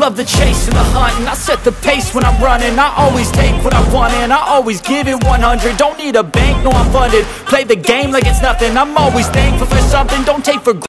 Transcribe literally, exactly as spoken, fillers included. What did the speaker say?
love the chase and the hunt, and I set the pace when I'm running. I always take what I want and I always give it one hundred. Don't need a bank, no I'm funded. Play the game like it's nothing. I'm always thankful for something, don't take for granted.